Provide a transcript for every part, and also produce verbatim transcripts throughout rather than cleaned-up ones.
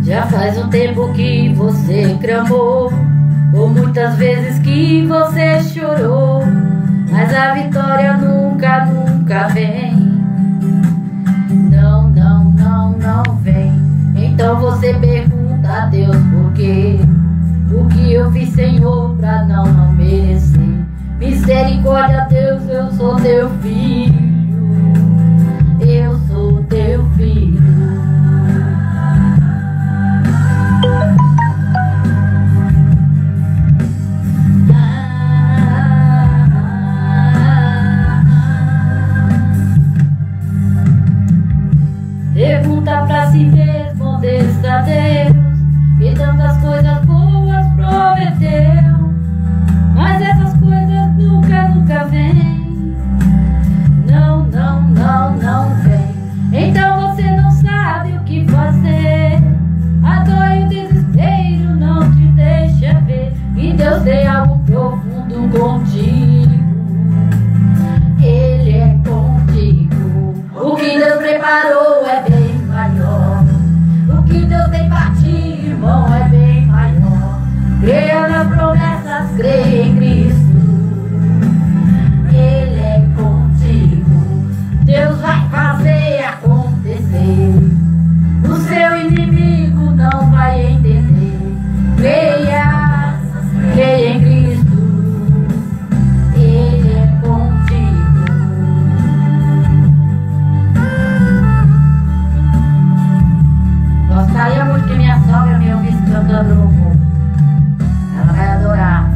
Já faz um tempo que você clamou, ou muitas vezes que você chorou, mas a vitória nunca, nunca vem. Não, não, não, não vem. Então você pergunta a Deus por quê? O que eu fiz, Senhor, pra não, não merecer? Misericórdia, Deus, eu sou teu filho. Eu sou teu filho. Pergunta pra si mesmo onde está Deus, e tantas coisas boas prometeu, mas essas coisas nunca, nunca vêm. Não, não, não, não vem. Então você não sabe o que fazer. A dor e o desespero não te deixa ver que Deus tem algo profundo contigo. Ele é contigo. O que Deus preparou é bem maior. O que Deus tem pra ti, irmão, é bem maior. Creia nas promessas, creia em Cristo. Ele é contigo. Deus vai fazer acontecer. O seu inimigo não vai entender. Creia, creia em Cristo. Ele é contigo. Gostaria muito que minha sogra me ouvisse cantando louvor. Ela vai adorar.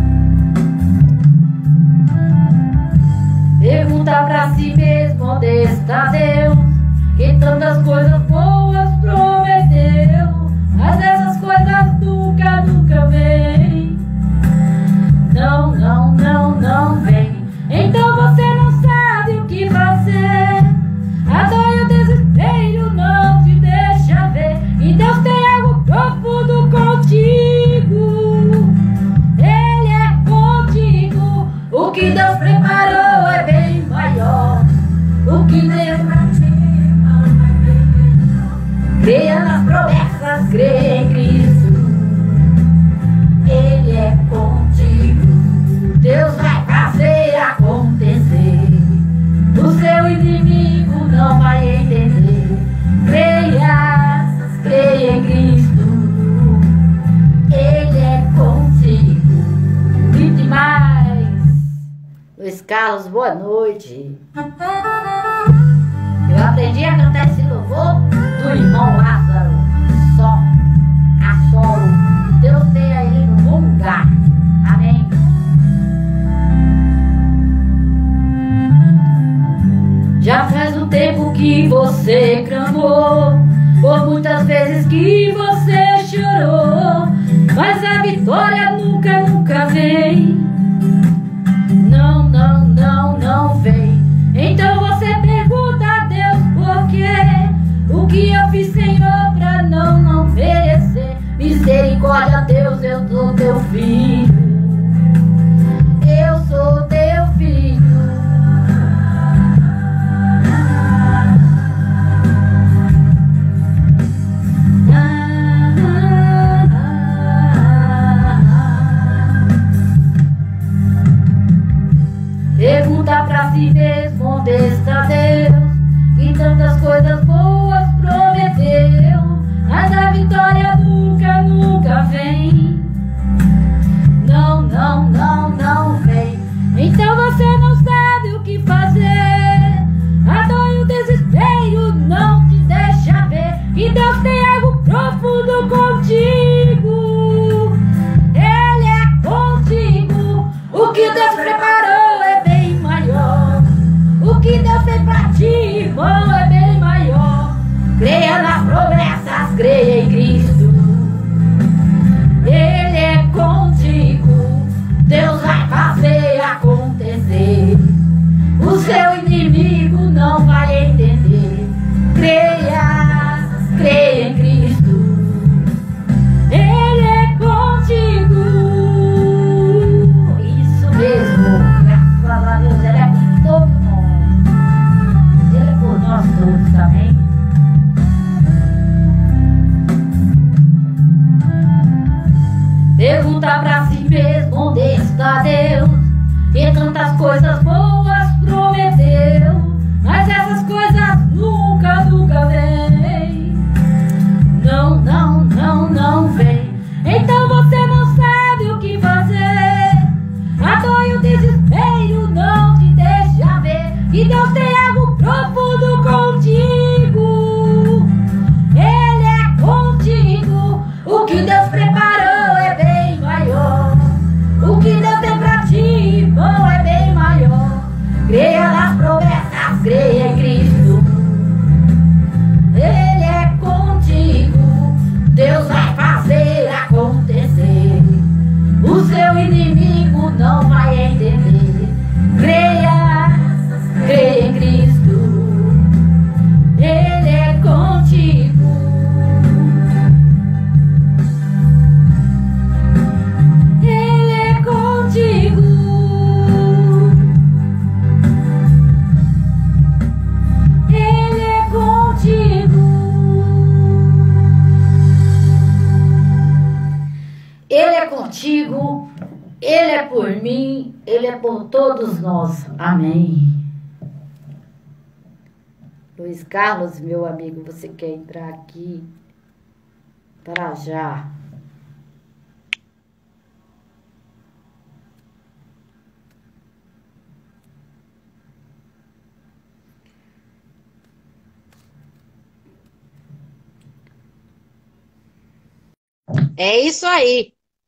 Pergunta pra si mesmo onde está Deus, que tantas coisas boas prometeu, mas essas coisas nunca, nunca vêm. Não, não, não, não vem. Então você não sabe o que fazer. A dor e o desespero não te deixa ver, e Deus tem algo profundo contigo. Ele é contigo. O que Deus preparou é bem maior. O que Deus pra ti não vai ver. Creia nas promessas, creia em Cristo. Ele é contigo. Deus vai fazer acontecer. O seu inimigo não vai entender. Creia, creia em Cristo. Ele é contigo. E demais. Luiz Carlos, boa noite. Eu aprendi a cantar esse louvor do irmão Lázaro. Só, a solo. Deus tenha ele no bom lugar. Amém. Já faz um tempo que você clamou, por muitas vezes que você chorou, mas a vitória nunca, nunca vem. Não, não, não, não vem. Então você pergunta a Deus por quê? O que eu fiz, Senhor, pra não, não merecer? Misericórdia, Deus, eu sou teu filho. Eu sou teu filho. Pergunta pra si mesmo onde está Deus, que tantas coisas boas prometeu, mas a vitória nunca, nunca vem. Não, não, não, não vem. Então você não sabe o que fazer. A dor e o desespero não te deixa ver que Deus tem algo profundo contigo. Ele é contigo. O que Deus preparou é bem maior. O que Deus tem pra ti, irmão, é bem maior. conta pra si mesmo onde está Deus, e tantas coisas boas prometeu, mas essas coisas nunca, nunca vêm. Não, não, não, não vem. Então você não sabe o que fazer. A dor e o desespero não te deixa ver que Deus tem algo profundo contigo. Ele é contigo. O que Deus preparou é bem maior. O que Deus tem pra ti, bom, é bem maior. Creia nas promessas, creia em Cristo. Ele é contigo. Deus vai fazer acontecer. O seu inimigo não vai entender. Creia, creia em Cristo. Ele é contigo. Ele é contigo. Ele é contigo. Ele é contigo, Ele é por mim, Ele é por todos nós. Amém. Luiz Carlos, meu amigo, você quer entrar aqui para já? É isso aí.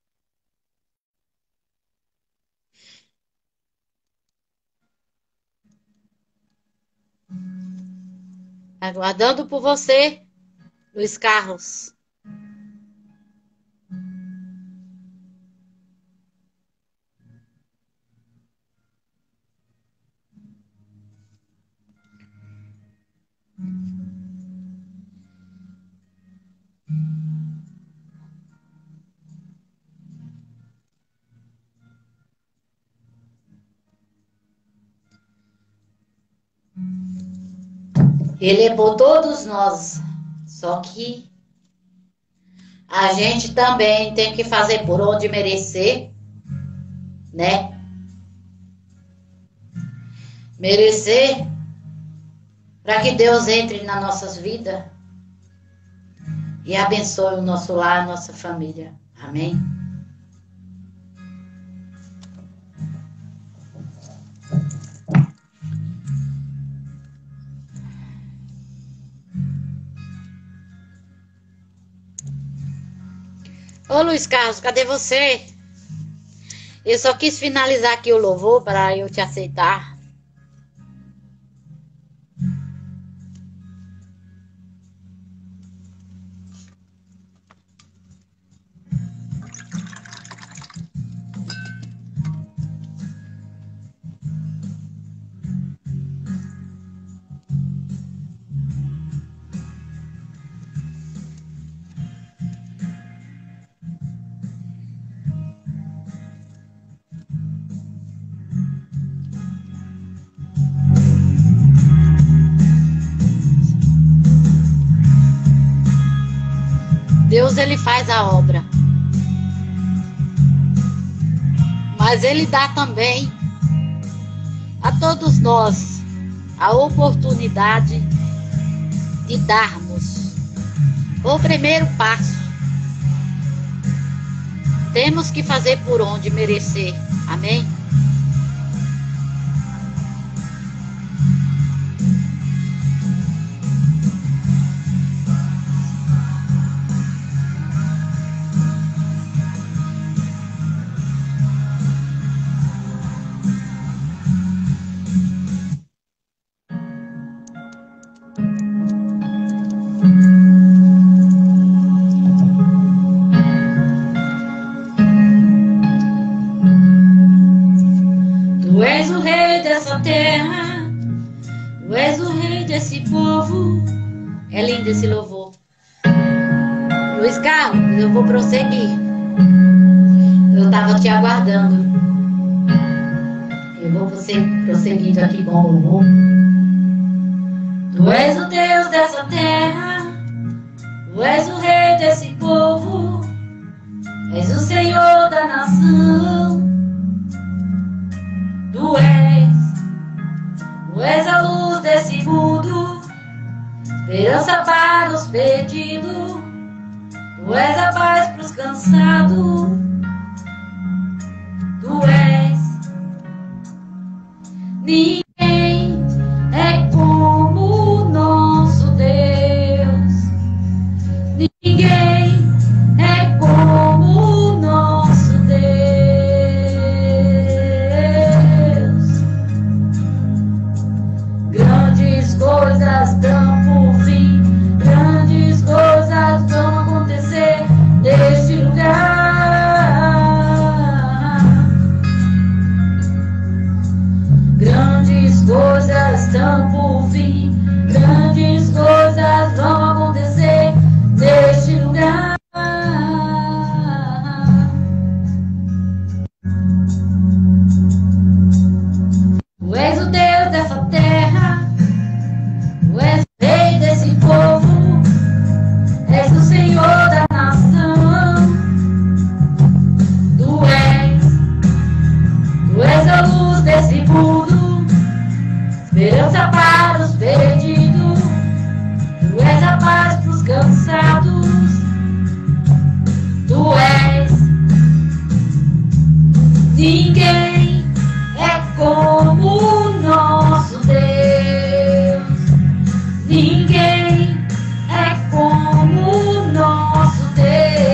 Aguardando por você, Luiz Carlos. Ele é por todos nós. Só que a gente também tem que fazer por onde merecer, né? Merecer para que Deus entre nas nossas vidas e abençoe o nosso lar, a nossa família. Amém? Ô Luiz Carlos, cadê você? Eu só quis finalizar aqui o louvor para eu te aceitar. Deus, ele faz a obra. Mas ele dá também a todos nós a oportunidade de darmos o primeiro passo. Temos que fazer por onde merecer. Amém? Tu és o rei dessa terra, tu és o rei desse povo. É lindo esse louvor. Luiz Carlos, eu vou prosseguir. Eu estava te aguardando. Eu vou prosseguindo aqui com o louvor. Tu és o Deus dessa terra, tu és o rei desse povo, és o Senhor da da nação. Tu és, tu és a luz desse mundo, esperança para os perdidos. Tu és a paz pros cansados. Tu és. Ninguém é como o nosso Deus. Ninguém é como o nosso Deus. Grandes coisas estão por vir. Grandes coisas vão acontecer neste lugar. Grandes coisas estão por vir. Grandes coisas vão acontecer neste lugar. Tu és o Deus dessa terra. Tu és o Rei desse povo. És o Senhor da nação. Tu és, tu és a luz desse mundo, esperança para os perdidos. Tu és a paz para os cansados. Tu és. Ninguém é como o nosso Deus. Ninguém é como o nosso Deus.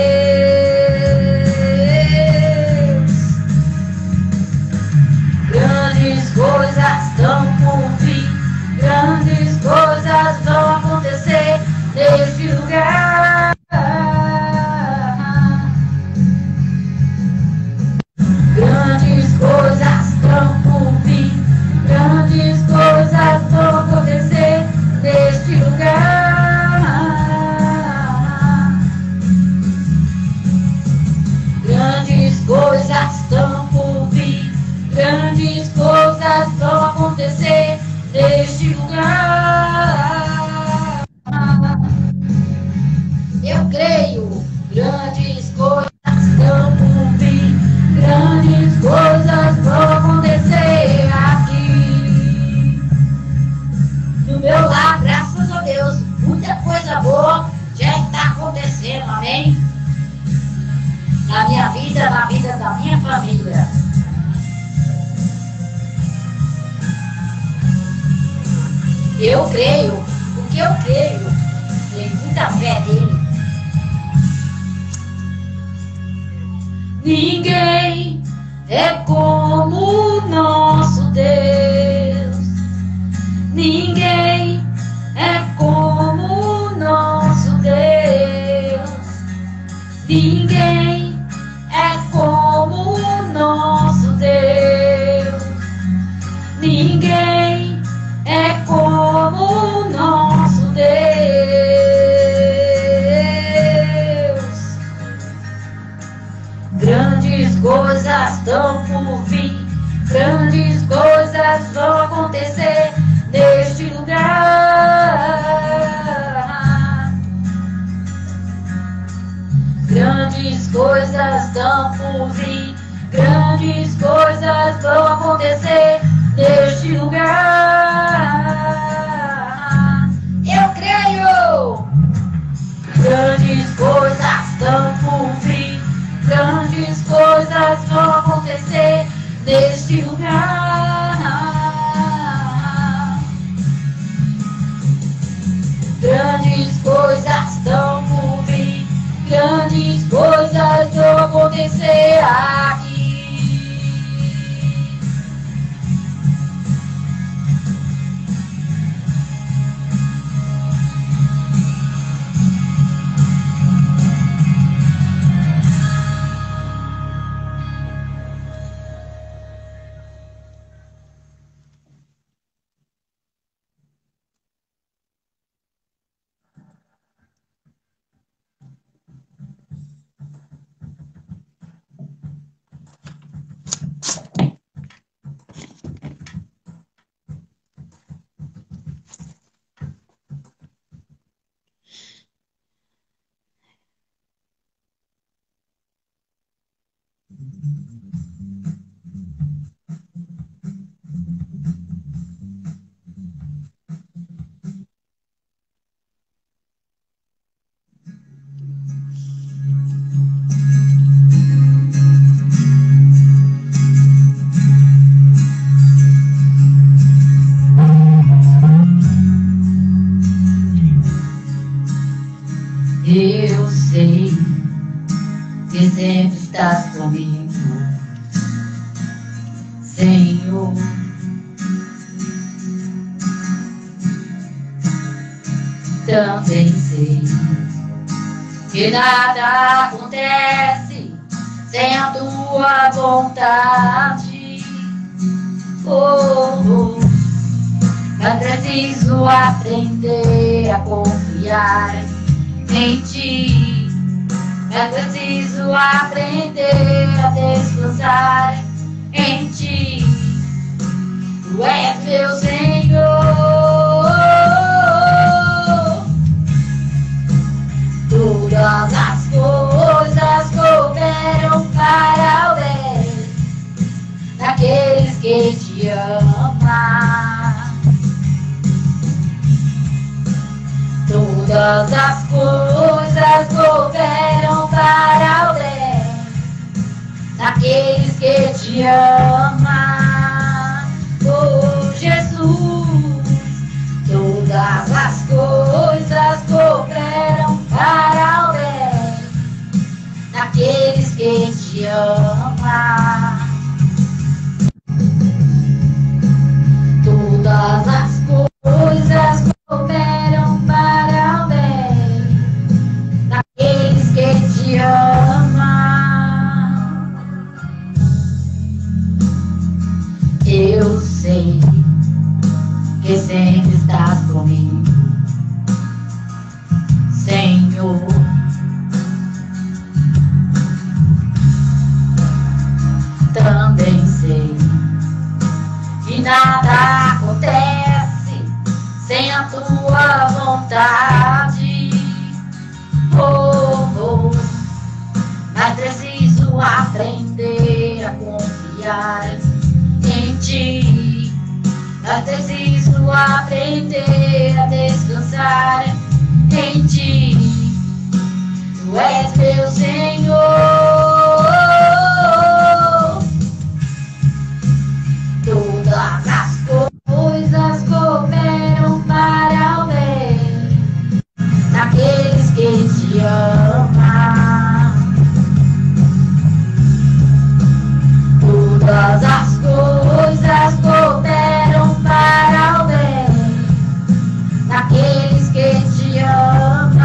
Grandes coisas estão por vir. Grandes coisas vão acontecer neste lugar. Grandes coisas estão por vir. Grandes coisas vão acontecer neste lugar. Grandes coisas estão por vir. Grandes coisas vão acontecer neste lugar. Eu creio. Grandes coisas estão por vir. Grandes coisas vão acontecer aqui. No meu lar, graças a Deus, muita coisa boa já está acontecendo, amém? Na minha vida, na vida da minha família. Eu creio, porque eu creio, tenho muita fé nele. Ninguém é como o nosso Deus. Ninguém é como o nosso Deus. Ninguém é como o nosso Deus. Ninguém é como o nosso Deus. Grandes coisas estão por vir. Grandes coisas vão acontecer neste lugar. Grandes coisas estão por vir. Grandes coisas vão acontecer neste lugar. Eu creio. Grandes coisas estão por vir. Grandes coisas vão acontecer neste lugar. Grandes coisas estão por vir. Grandes coisas vão acontecer aqui. Eu sei que sempre estás comigo, Senhor. Também sei que nada acontece sem a tua vontade. Oh, oh. Mas preciso aprender a confiar em ti. É preciso aprender a descansar em ti. Tu és meu Senhor. Todas as coisas cooperam para o bem daqueles que te amam. Todas as coisas cooperam para o bem daqueles que te amam. Oh, Jesus, todas as coisas cooperam para o bem daqueles que te amam. Todas as coisas cooperam para o bem daqueles que te amam. Eu sei que sempre estás comigo, Senhor. Também sei que nada acontece sem a tua vontade. Oh, oh. Mas preciso aprender a confiar em ti. Mas preciso aprender a descansar em ti. Tu és meu Senhor. Todas as coisas cooperam para o bem daqueles que te amam. Todas as coisas cooperam para o bem daqueles que te amam.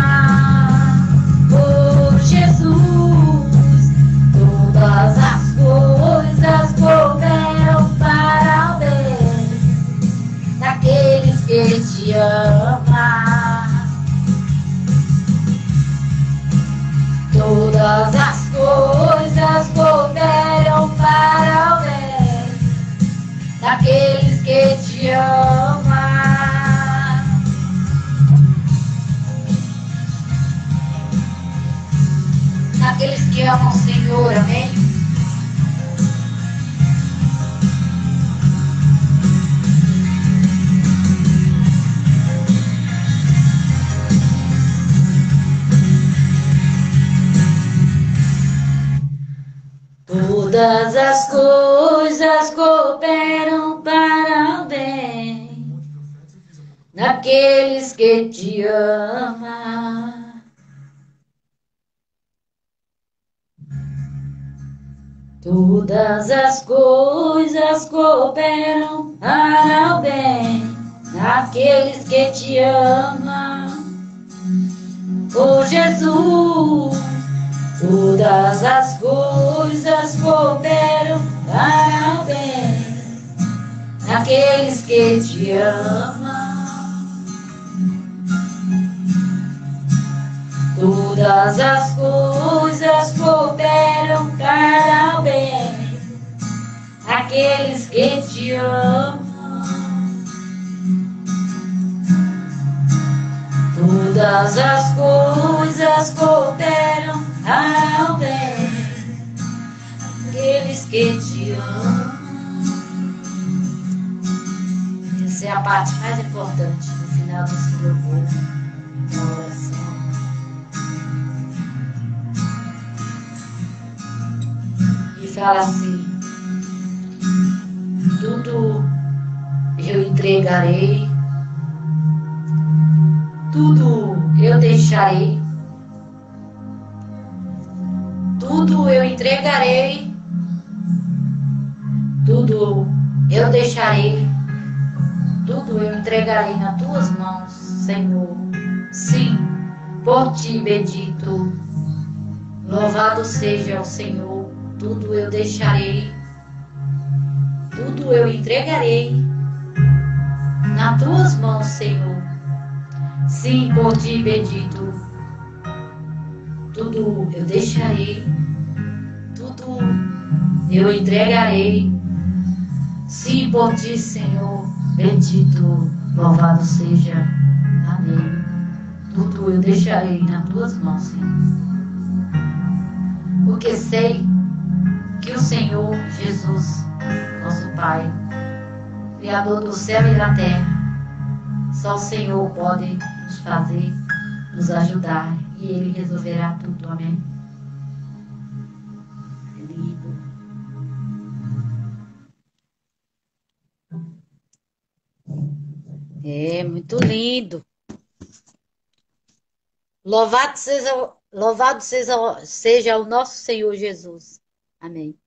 Oh, Jesus, todas as coisas cooperam para o bem daqueles que te amam. Todas as coisas cooperam para o bem daqueles que te amam. Daqueles que amam o Senhor, amém? Todas as coisas cooperam para o bem daqueles que te amam. Todas as coisas cooperam para o bem daqueles que te amam. Oh, Jesus, todas as coisas cooperam para o bem daqueles que te amam. Todas as coisas cooperam para o bem daqueles que te amam. Todas as coisas cooperam para o bem daqueles que te amo. Essa é a parte mais importante no final desse louvor, da oração. E fala assim: tudo eu entregarei, tudo eu deixarei, tudo eu entregarei, tudo eu deixarei, tudo eu entregarei nas tuas mãos, Senhor. Sim, por ti bendito, louvado seja o Senhor. Tudo eu deixarei, tudo eu entregarei nas tuas mãos, Senhor. Sim, por ti bendito, tudo eu deixarei, tudo eu entregarei. Sim, por ti, Senhor, bendito, louvado seja. Amém. Tudo eu deixarei nas tuas mãos, Senhor. Porque sei que o Senhor Jesus, nosso Pai, Criador do céu e da terra, só o Senhor pode nos fazer, nos ajudar, e Ele resolverá tudo. Amém. Lindo. É muito lindo. Louvado seja, louvado seja, seja o nosso Senhor Jesus. Amém.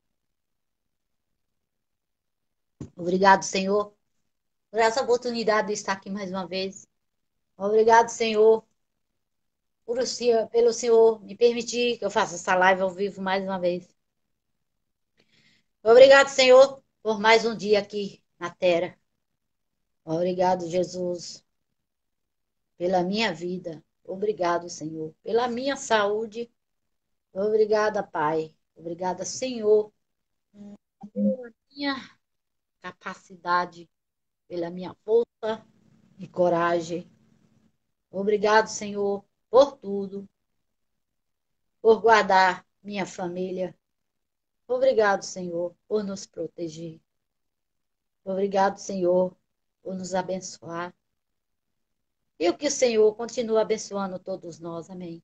Obrigado, Senhor, por essa oportunidade de estar aqui mais uma vez. Obrigado, Senhor, por o senhor, pelo Senhor me permitir que eu faça essa live ao vivo mais uma vez. Obrigado, Senhor, por mais um dia aqui na terra. Obrigado, Jesus, pela minha vida. Obrigado, Senhor, pela minha saúde. Obrigada, Pai. Obrigada, Senhor, pela minha capacidade, pela minha força e coragem. Obrigado, Senhor, por tudo, por guardar minha família. Obrigado, Senhor, por nos proteger. Obrigado, Senhor, por nos abençoar. E o que o Senhor continua abençoando todos nós. Amém.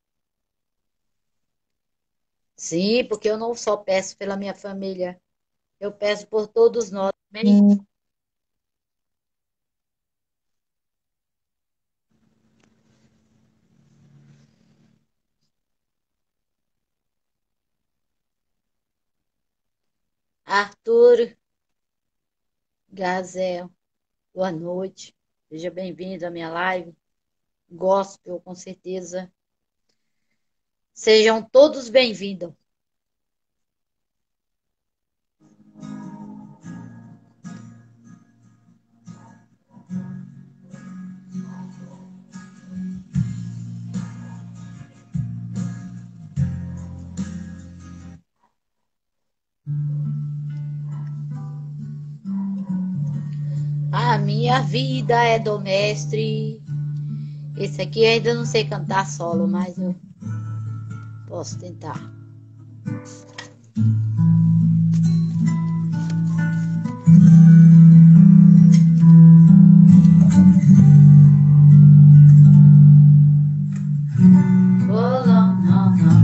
Sim, porque eu não só peço pela minha família, eu peço por todos nós. Amém. Arthur Gazel, boa noite. Seja bem-vindo à minha live. Gospel, com certeza. Sejam todos bem-vindos. A minha vida é do mestre. Esse aqui eu ainda não sei cantar solo, mas eu posso tentar. Oh, não, não, não,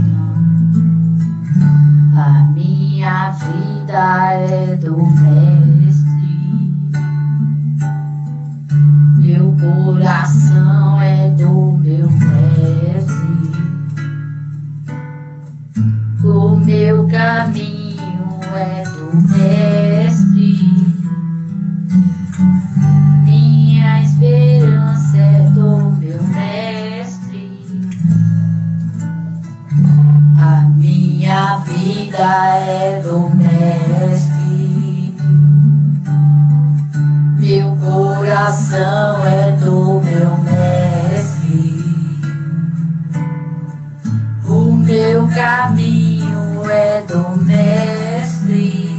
não. A minha vida é do mestre. Meu coração é do meu mestre. O meu caminho é do mestre. Minha esperança é do meu mestre. A minha vida é do mestre. Meu coração é do meu mestre. O meu caminho é do mestre.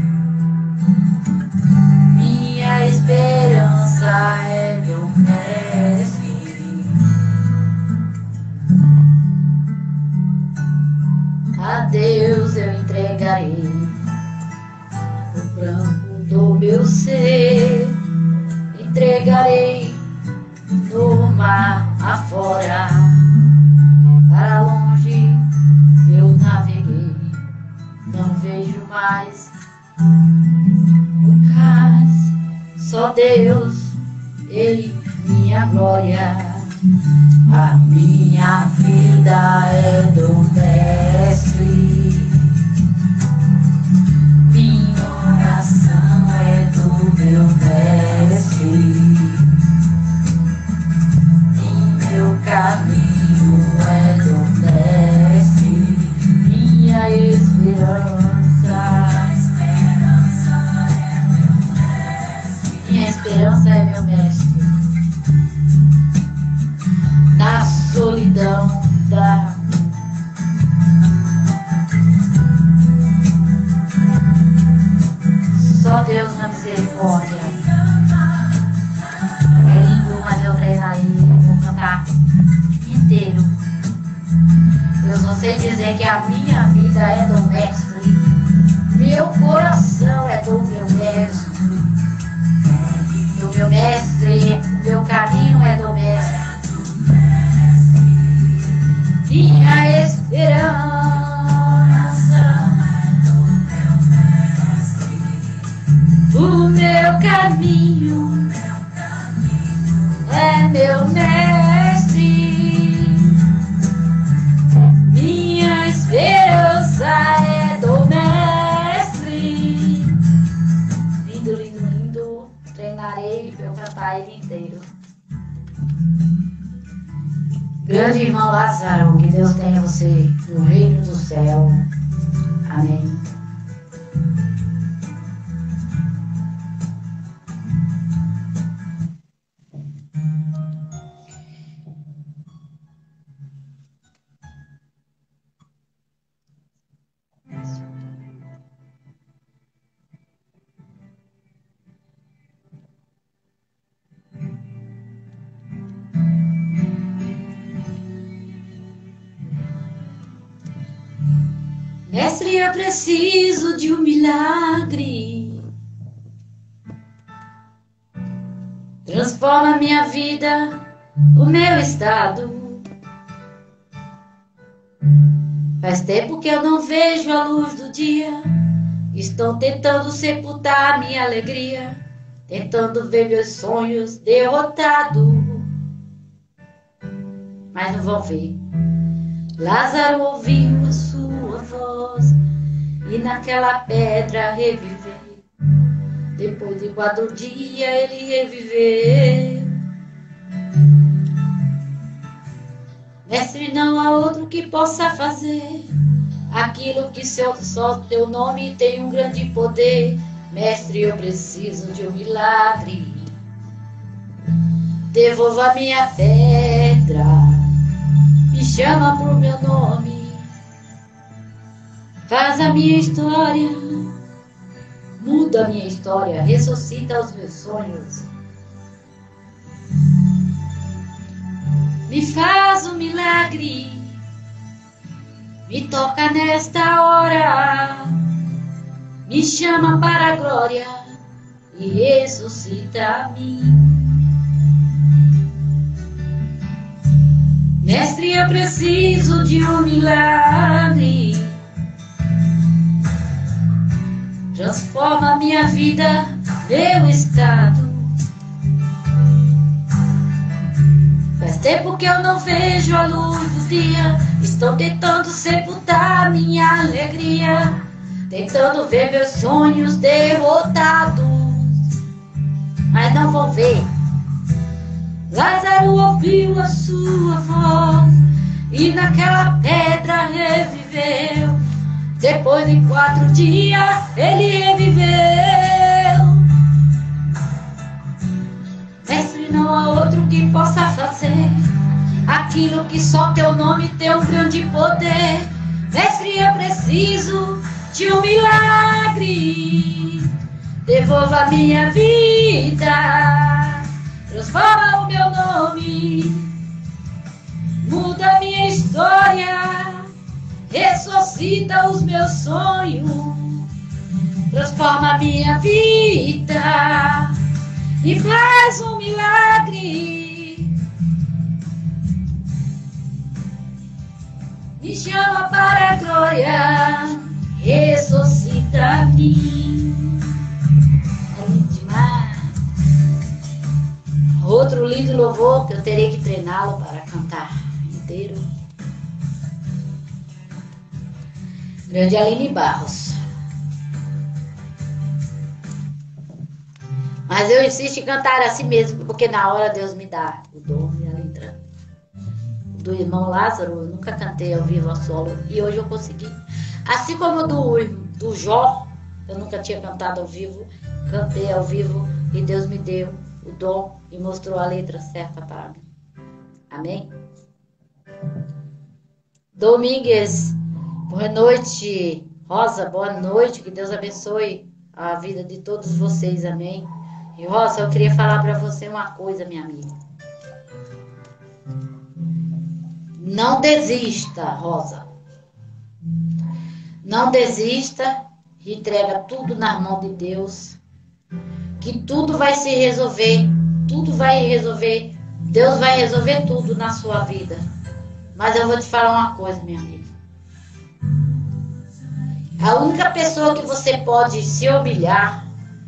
Minha esperança é do mestre. A Deus eu entregarei você entregarei no mar afora. Para longe eu naveguei, não vejo mais o cais. Só Deus, Ele, minha glória. A minha vida é do Mestre, minha oração é do meu Mestre, e meu caminho é do Mestre, minha esperança. Minha esperança é meu Mestre. Na solidão da só Deus na misericórdia. É lindo, mas eu treinarei, vou cantar inteiro. Eu só sei dizer que a minha vida é do Mestre, meu coração é do meu Mestre, do meu Mestre, meu caminho é do Mestre. Minha esperança, o meu caminho é meu Mestre, minha esperança é do Mestre. Lindo, lindo, lindo, treinarei para eu cantar ele inteiro. Grande irmão Lázaro, que Deus tenha você no reino do céu. Amém. Mestre, eu preciso de um milagre. Transforma minha vida, o meu estado. Faz tempo que eu não vejo a luz do dia. Estão tentando sepultar minha alegria, tentando ver meus sonhos derrotados, mas não vão ver. Lázaro ouviu a sua voz e naquela pedra reviveu. Depois de quatro dias ele reviveu. Mestre, não há outro que possa fazer aquilo que seu, só teu nome tem um grande poder. Mestre, eu preciso de um milagre. Devolva minha pedra, me chama por meu nome, faz a minha história, muda a minha história, ressuscita os meus sonhos. Me faz um milagre, me toca nesta hora, me chama para a glória e ressuscita a mim. Mestre, eu preciso de um milagre. Transforma minha vida, meu estado. Faz tempo que eu não vejo a luz do dia. Estão tentando sepultar minha alegria, tentando ver meus sonhos derrotados, mas não vão ver. Lázaro ouviu a sua voz e naquela pedra reviveu. Depois de quatro dias ele reviveu. Mestre, não há outro que possa fazer aquilo que só teu nome tem um grande poder. Mestre, eu preciso de um milagre. Devolva minha vida, transforma o meu nome, muda minha história, ressuscita os meus sonhos. transforma a minha vida e faz um milagre. Me chama para a glória, ressuscita-me. É lindo demais. Outro lindo louvor que eu terei que treiná-lo para cantar inteiro. Grande Aline Barros. Mas eu insisto em cantar assim mesmo, porque na hora Deus me dá o dom e a letra. Do irmão Lázaro, eu nunca cantei ao vivo a solo, e hoje eu consegui. Assim como do, do Jó, eu nunca tinha cantado ao vivo, cantei ao vivo e Deus me deu o dom e mostrou a letra certa para mim. Amém? Domingues, boa noite. Rosa, boa noite, que Deus abençoe a vida de todos vocês, amém? E Rosa, eu queria falar para você uma coisa, minha amiga. Não desista, Rosa. Não desista, entrega tudo nas mãos de Deus, que tudo vai se resolver, tudo vai resolver, Deus vai resolver tudo na sua vida. Mas eu vou te falar uma coisa, minha amiga. A única pessoa que você pode se humilhar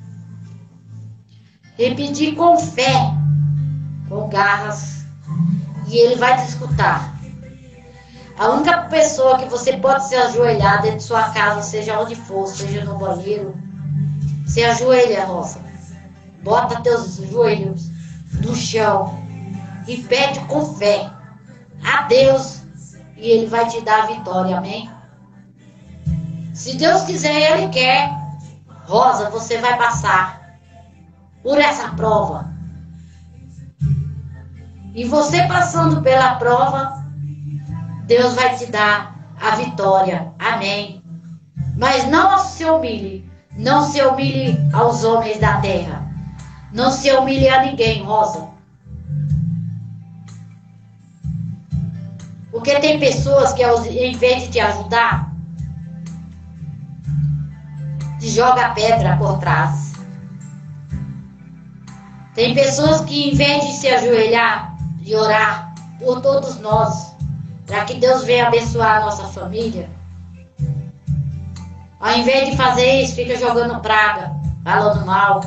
e pedir com fé, com garras, e Ele vai te escutar. A única pessoa que você pode se ajoelhar dentro de sua casa, seja onde for, seja no banheiro, se ajoelha, Rosa. Bota teus joelhos no chão e pede com fé a Deus e Ele vai te dar a vitória, amém? Se Deus quiser, Ele quer. Rosa, você vai passar por essa prova. E você passando pela prova, Deus vai te dar a vitória. Amém. Mas não se humilhe. Não se humilhe aos homens da terra. Não se humilhe a ninguém, Rosa. Porque tem pessoas que, em vez de te ajudar, te joga pedra por trás. Tem pessoas que, em vez de se ajoelhar e orar por todos nós, para que Deus venha abençoar a nossa família, ao invés de fazer isso, fica jogando praga, falando mal.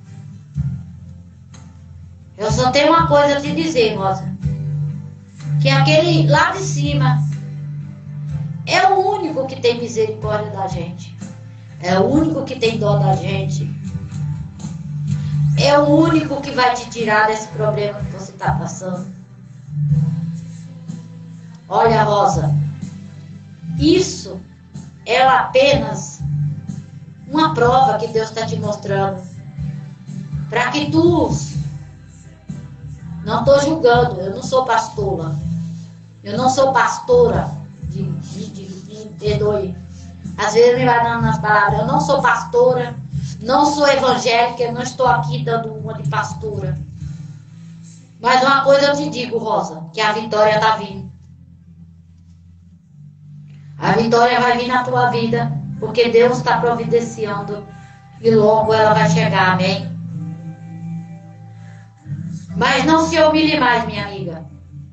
Eu só tenho uma coisa a te dizer, moça. Que aquele lá de cima é o único que tem misericórdia da gente. É o único que tem dó da gente. É o único que vai te tirar desse problema que você está passando. Olha, Rosa, isso é apenas uma prova que Deus está te mostrando. Para que tu... Não estou julgando, eu não sou pastora. Eu não sou pastora. De, de, de, de, perdoe. Às vezes me vai dando nas palavras. Eu não sou pastora, não sou evangélica, eu não estou aqui dando uma de pastora. Mas uma coisa eu te digo, Rosa, que a vitória está vindo. A vitória vai vir na tua vida, porque Deus está providenciando e logo ela vai chegar, amém? Mas não se humilhe mais, minha amiga.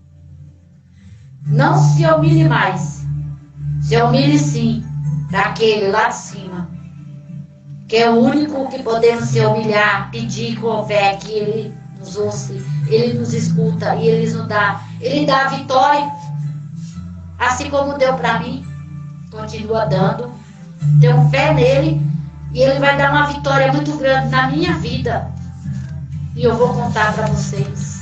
Não se humilhe mais. Se humilhe sim, para aquele lá de cima, que é o único que podemos se humilhar, pedir com fé que Ele nos ouça, Ele nos escuta e Ele nos dá. Ele dá a vitória, assim como deu para mim. Continua dando. Tenho fé nele e Ele vai dar uma vitória muito grande na minha vida. E eu vou contar para vocês.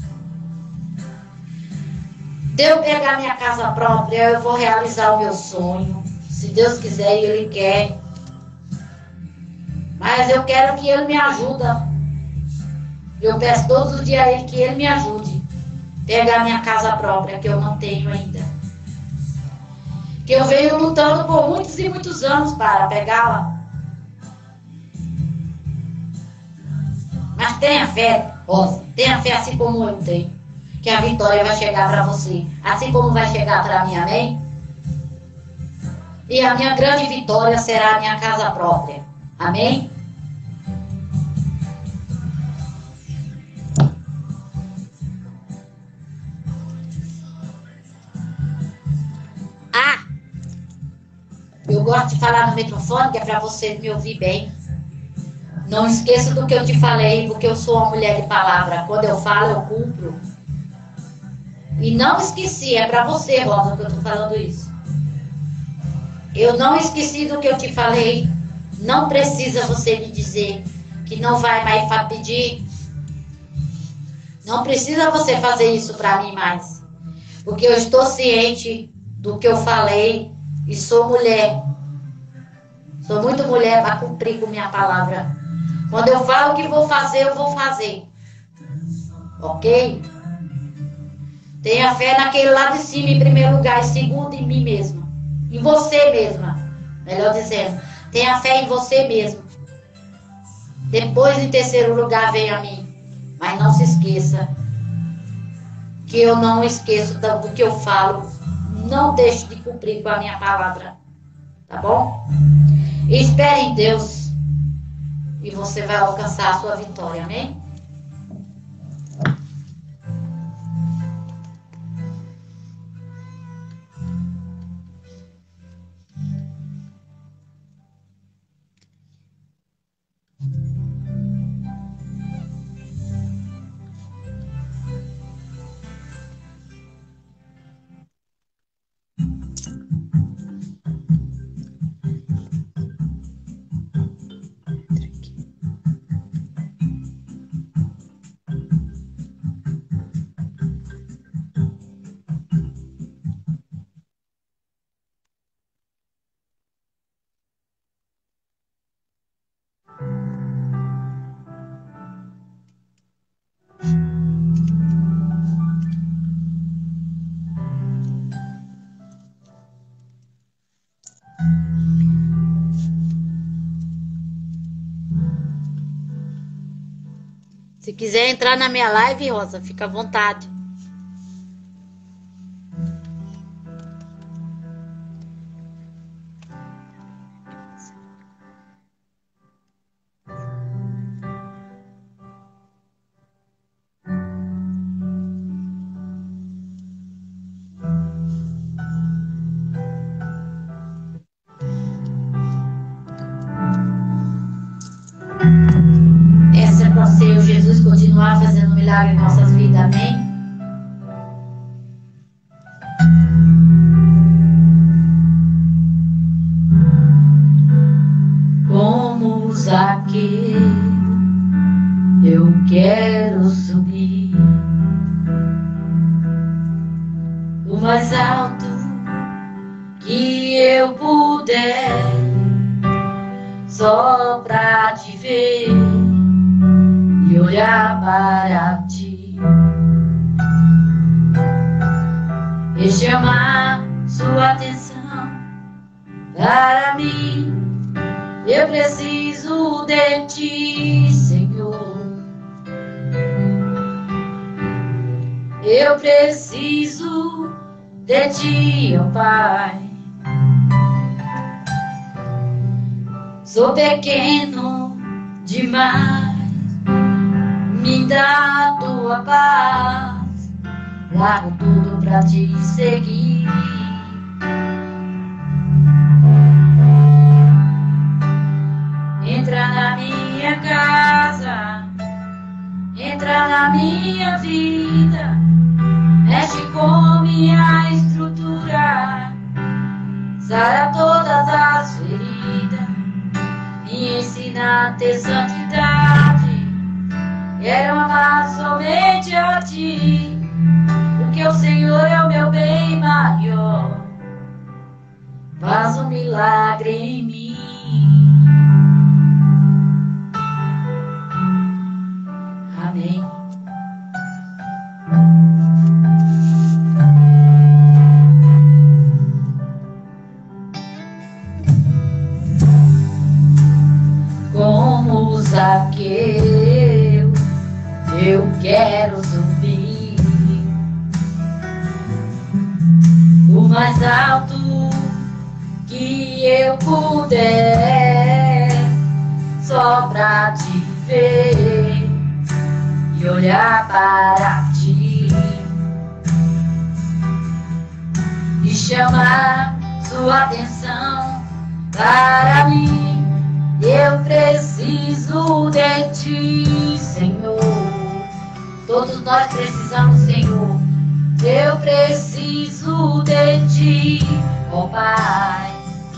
De eu pegar minha casa própria, eu vou realizar o meu sonho. Se Deus quiser e Ele quer. Mas eu quero que Ele me ajude. Eu peço todos os dias a Ele que Ele me ajude. Pegar minha casa própria, que eu não tenho ainda. Que eu venho lutando por muitos e muitos anos para pegá-la. Mas tenha fé, Rosa, tenha fé assim como eu tenho, que a vitória vai chegar para você, assim como vai chegar para mim, amém? E a minha grande vitória será a minha casa própria. Amém? Ah, eu gosto de falar no microfone, que é para você me ouvir bem. Não esqueça do que eu te falei, porque eu sou uma mulher de palavra. Quando eu falo, eu cumpro. E não esqueci, é para você, Rosa, que eu estou falando isso. Eu não esqueci do que eu te falei. Não precisa você me dizer que não vai mais pedir. Não precisa você fazer isso para mim mais. Porque eu estou ciente do que eu falei e sou mulher. Sou muito mulher para cumprir com minha palavra. Quando eu falo que vou fazer, eu vou fazer. Ok? Tenha fé naquele lá de cima em primeiro lugar, e segundo em mim mesma. Em você mesma. Melhor dizendo. Tenha fé em você mesmo. Depois, em terceiro lugar, vem a mim. Mas não se esqueça que eu não esqueço do que eu falo. Não deixe de cumprir com a minha palavra. Tá bom? Espere em Deus. E você vai alcançar a sua vitória, amém? Se quiser entrar na minha live, Rosa, fica à vontade. Senhor Jesus continuar fazendo milagre em nossas vidas, amém? Como Zaqueu, eu quero subir o mais alto que eu puder, só pra te ver e olhar para ti e chamar sua atenção para mim. Eu preciso de ti, Senhor. Eu preciso de ti, ó Pai. Sou pequeno demais. Me dá a tua paz, largo tudo pra te seguir. Entra na minha casa, entra na minha vida, mexe com minha estrutura, sara todas as feridas, me ensina a ter santidade. Quero amar somente a ti, porque o Senhor é o meu bem maior. Faz um milagre em mim. Amém. Como Zaqueu, eu quero subir o mais alto que eu puder, só pra te ver e olhar para ti e chamar sua atenção para mim. Eu preciso de ti, Senhor. Todos nós precisamos, Senhor. Eu preciso de ti, ó Pai.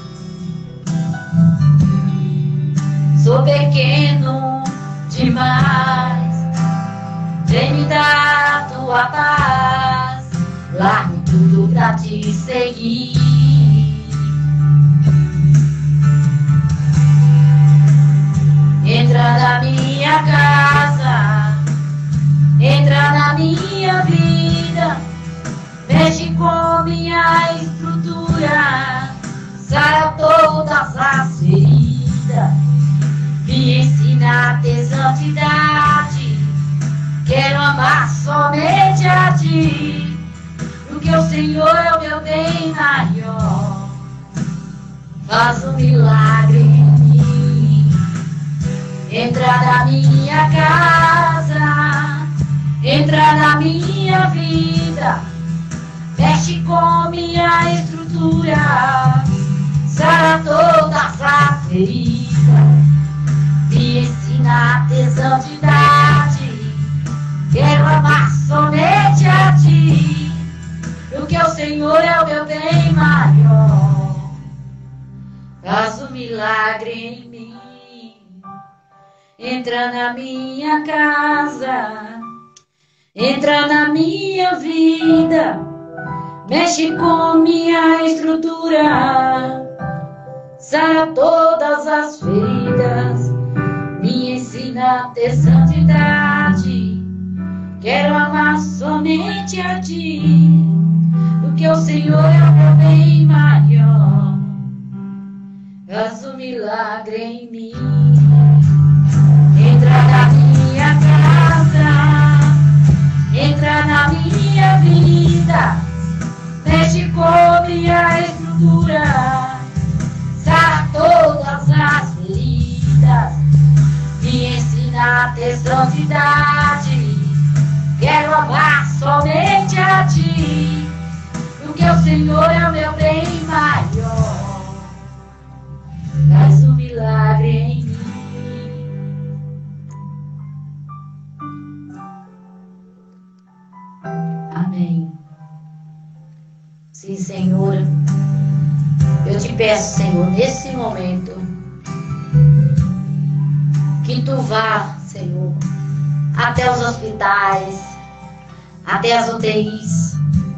Sou pequeno demais, vem me dar tua paz. Largo tudo pra te seguir. Entra na minha casa, entra na minha vida, mexe com minha estrutura, sara todas as feridas, me ensina a ter santidade. Quero amar somente a ti, porque o Senhor é o meu bem maior. Faz um milagre em mim. Entra na minha casa, entra na minha vida, mexe com minha estrutura, sara todas as feridas, me ensina a ter santidade. Quero amar somente a ti, porque o Senhor é o meu bem maior. Faz um milagre em mim. Entra na minha casa, entra na minha vida, mexe com minha estrutura, sara todas as feridas, me ensina a ter santidade. Quero amar somente a ti, porque o Senhor é o meu bem maior. Faz um milagre em mim. Entra na minha casa, entra na minha vida, mexe com minha estrutura, sara todas as feridas, me ensina a ter santidade. Quero amar somente a ti, porque o Senhor é o meu bem maior. Faz um milagre em mim. Amém. Sim, Senhor, eu te peço, Senhor, nesse momento, que tu vá, Senhor, até os hospitais, até as U T Is,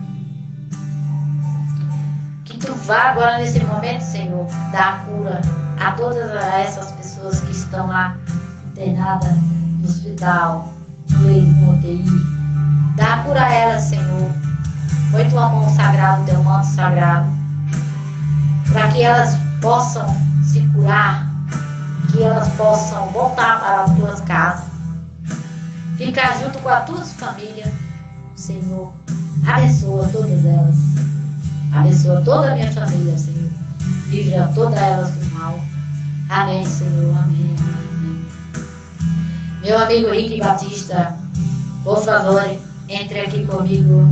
que tu vá agora nesse momento, Senhor, dar cura a todas essas pessoas que estão lá internadas no hospital, no U T I. Dá cura a elas, Senhor. Põe tua mão sagrada, teu manto sagrado, para que elas possam se curar, que elas possam voltar para as tuas casas, ficar junto com as tuas famílias. Senhor, abençoa todas elas. Abençoa toda a minha família, Senhor. Livra todas elas do mal. Amém, Senhor. Amém. Amém. Meu amigo Rick Batista, por favor, entre aqui comigo.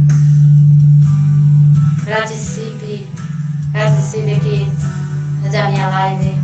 Participe, participe aqui da minha live.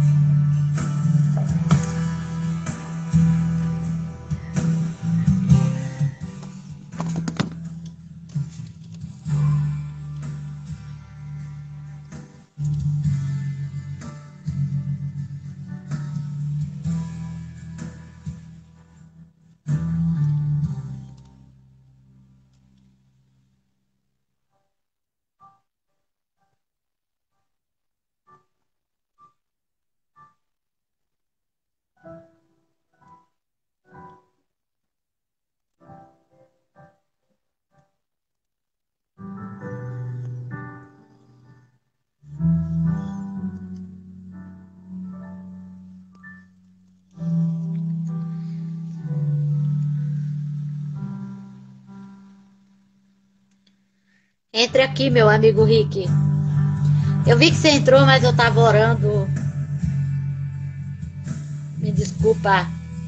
Entre aqui, meu amigo Rick. Eu vi que você entrou, mas eu estava orando. Me desculpa,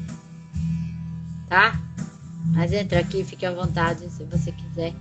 tá? Mas entra aqui, fique à vontade se você quiser.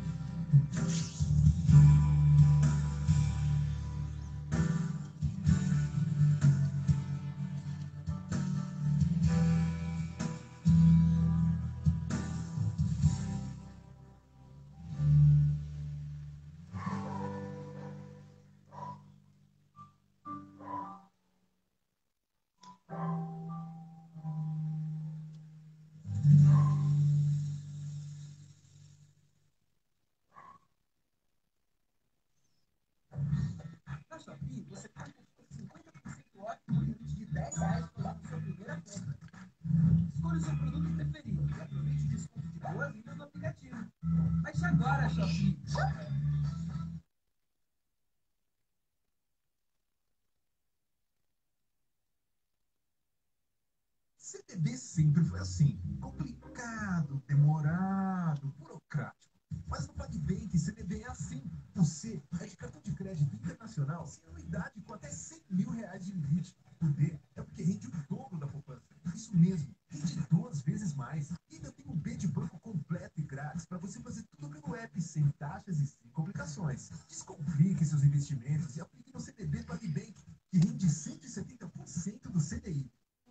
Na Shopee, você pode ter cinquenta por cento off por limite de dez reais por lá na sua primeira compra. Escolha o seu produto preferido e aproveite o desconto de boas-vindas no aplicativo. Baixe agora, Shopee! C T B sempre foi assim, complicado, demorado, burocrático. Mas no PagBank, C T B é assim. Você é de cartão de crédito internacional sem anuidade com até cem mil reais de limite. O D é porque rende o dobro da poupança. Isso mesmo, rende duas vezes mais. E ainda tem um B de banco completo e grátis para você fazer tudo pelo app, sem taxas e sem complicações. Descomplique seus investimentos e aplique no C T B PagBank, que rende cento e setenta por cento do C D I.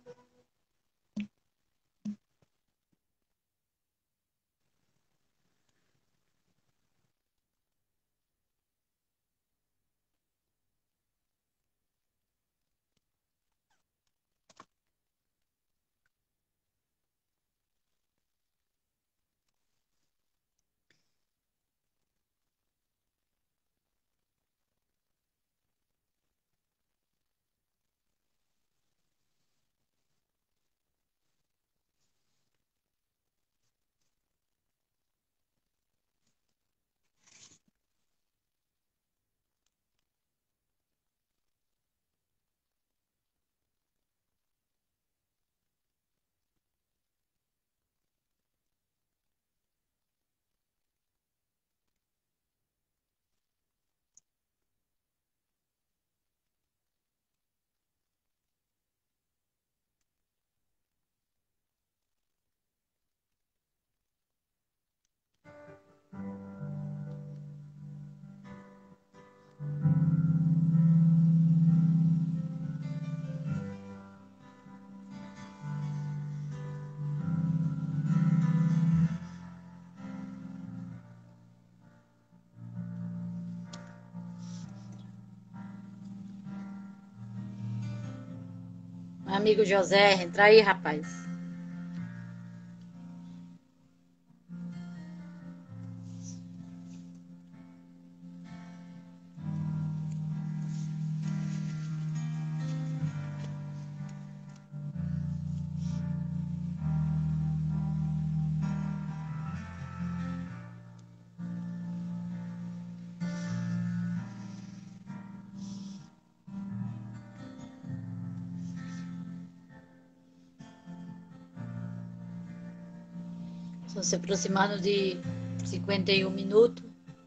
Amigo José, entra aí, rapaz. Estão se aproximando de cinquenta e um minutos.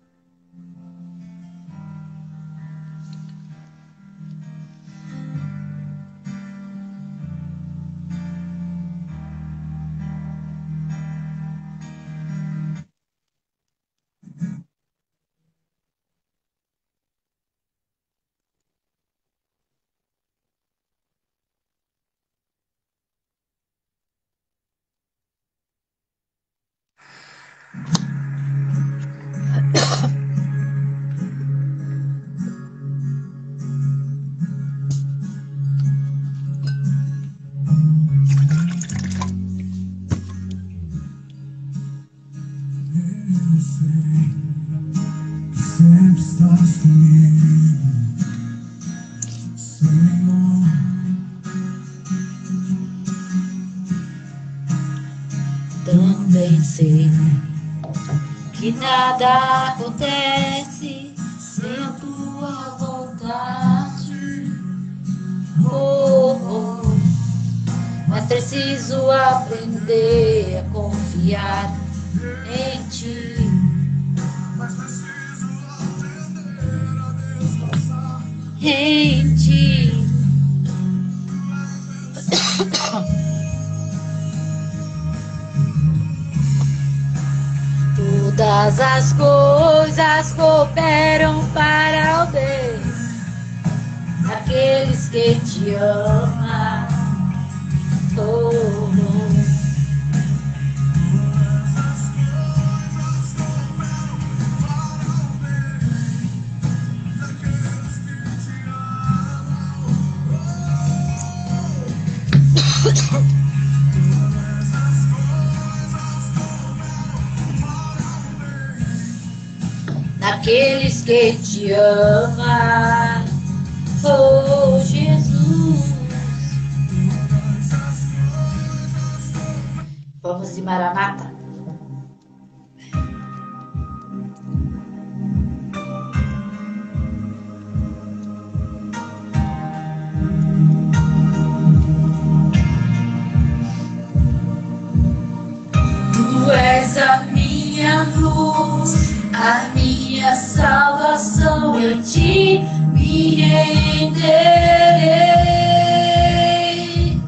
Sempre estás comigo, Senhor. Também sei que nada acontece sem a tua vontade. Oh, oh. Mas preciso aprender a confiar em ti. Em ti. Todas as coisas cooperam para o bem daqueles que te amam. Oh, oh. Daqueles que te amam, oh Jesus. Vamos de Maranata. Tu és a minha luz, a minha salvação, eu te me renderei.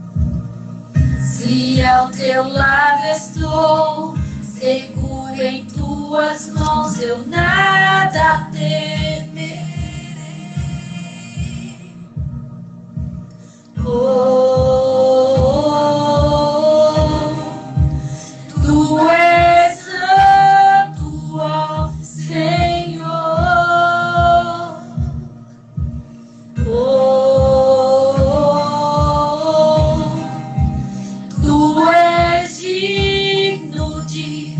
Se ao teu lado estou, seguro em tuas mãos, eu nada temerei. Oh, tu és santo, ó Senhor. Oh, tu és digno de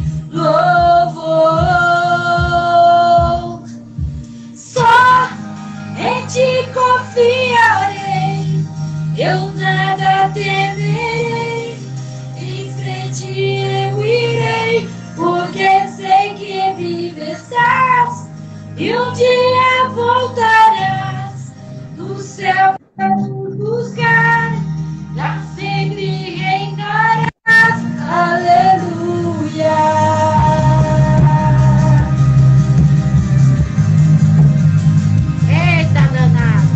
louvor. Só em ti confiarei, eu nada temerei. Em frente eu irei, porque sei que vive estás, e um dia voltarás do céu para nos buscar, pra sempre reinarás. Aleluia. Eita danado.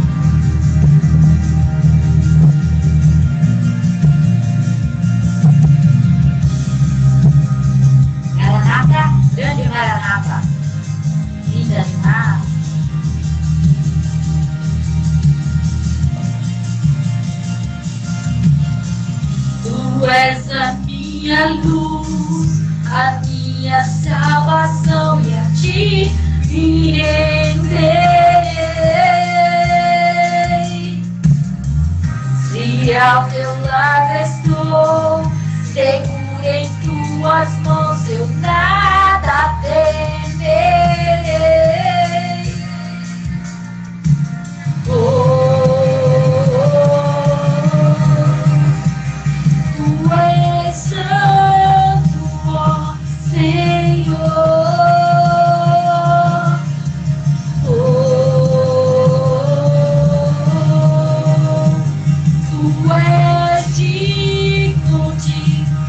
Maranata, grande Maranata. Linda demais. Tu és a minha luz, a minha salvação, e a ti me renderei. Se ao teu lado estou, seguro em tuas mãos, eu nada temerei. Oh, tu és santo, ó Senhor. Oh, tu és digno de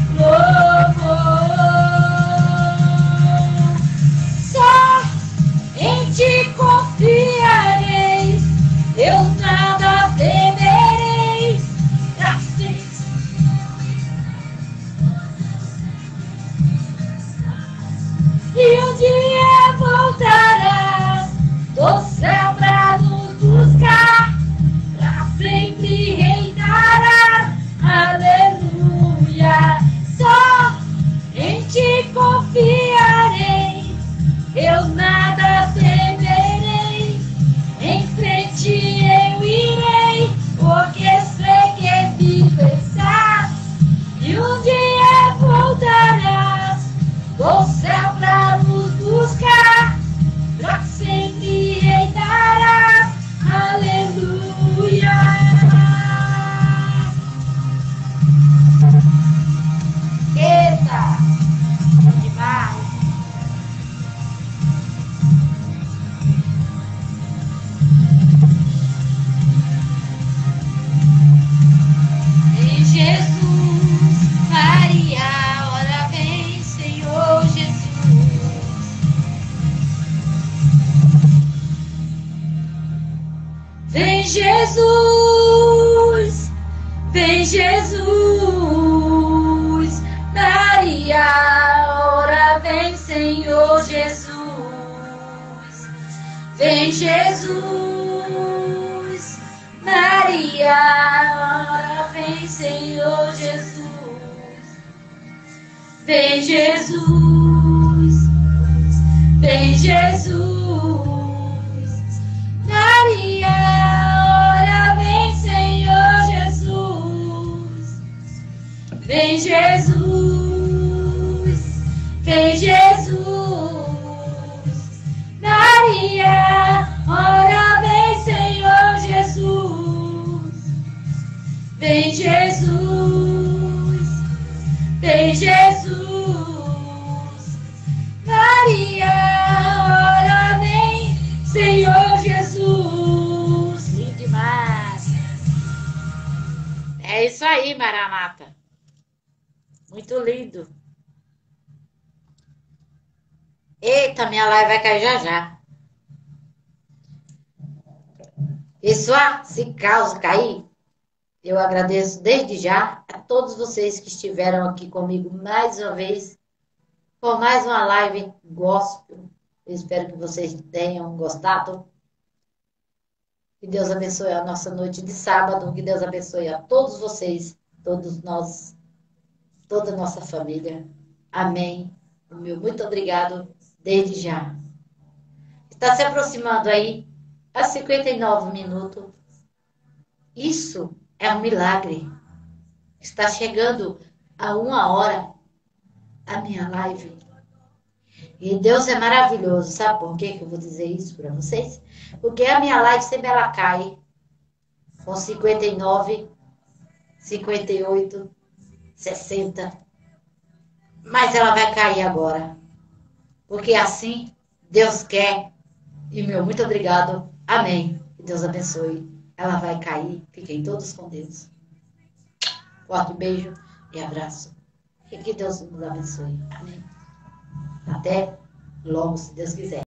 louvor. Só em ti confiarei, eu nada temerei. Pra sempre e um dia voltarás do céu pra nos buscar, pra sempre reinarás. Aleluia. Só em ti confiarei, eu nada temerei. Em frente eu irei, porque sei que vivo estás, e um dia voltarás do céu pra nos buscar, pra sempre reinarás. Aleluia. Eita. Demais. Em Jesus, Maria, ora vem, Senhor Jesus. Vem Jesus, vem Jesus, Maria, ora vem, Senhor Vem Jesus, Maria, ora vem Senhor Jesus. Vem Jesus, vem Jesus, Maria, ora vem Senhor Jesus. Vem Jesus, vem Jesus, Maria, ora vem Senhor Jesus. Vem Jesus, vem Jesus, Maria, ora vem Senhor Jesus. Lindo demais. É isso aí, Maranata. Muito lindo. Eita, minha live vai cair já já. Pessoal, se caso cair, eu agradeço desde já a todos vocês que estiveram aqui comigo mais uma vez, por mais uma live gospel. Eu espero que vocês tenham gostado. Que Deus abençoe a nossa noite de sábado. Que Deus abençoe a todos vocês, todos nós, toda a nossa família. Amém. O meu muito obrigado desde já. Está se aproximando aí a cinquenta e nove minutos. Isso é um milagre. Está chegando a uma hora a minha live. E Deus é maravilhoso. Sabe por que que eu vou dizer isso para vocês? Porque a minha live sempre ela cai com cinquenta e nove, cinquenta e oito, sessenta. Mas ela vai cair agora. Porque assim Deus quer. E meu muito obrigado. Amém. Que Deus abençoe. Ela vai cair. Fiquem todos com Deus. Forte beijo e abraço. E que Deus nos abençoe. Amém. Até logo, se Deus quiser.